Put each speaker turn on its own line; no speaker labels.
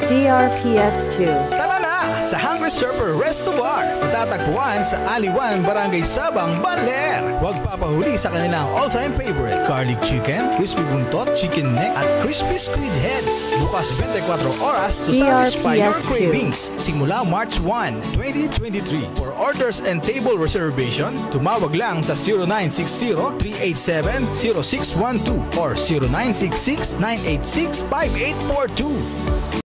DRPS 2.
Tara na sa Hungry Surfer Restobar. Matatagpuan sa Aliwan, Barangay Sabang, Baler. Huwag papahuli sa kanilang all-time favorite: garlic chicken, crispy buntot, chicken neck, at crispy squid heads. Bukas 24 oras to satisfy your cravings. Simula March 1, 2023. For orders and table reservation, tumawag lang sa 0960-387-0612 or 0966-986-5842.